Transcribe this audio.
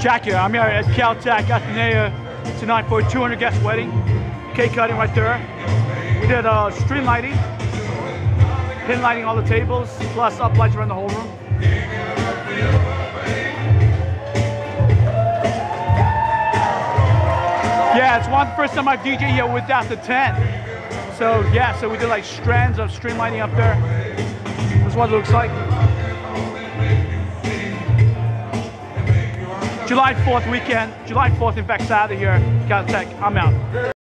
Jack here. I'm here at Caltech Athenaeum tonight for a 200 guest wedding. Cake cutting right there. We did string lighting, pin lighting all the tables, plus up lights around the whole room. Yeah, it's one of the first time I've DJed here without the tent. So yeah, so we did like strands of string lighting up there. This is what it looks like. July 4th weekend, July 4th in fact Saturday here, Caltech. I'm out.